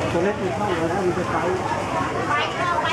ตัวเล็กมันเข้าเลยนะมันจะไซส์ไปเข้าไป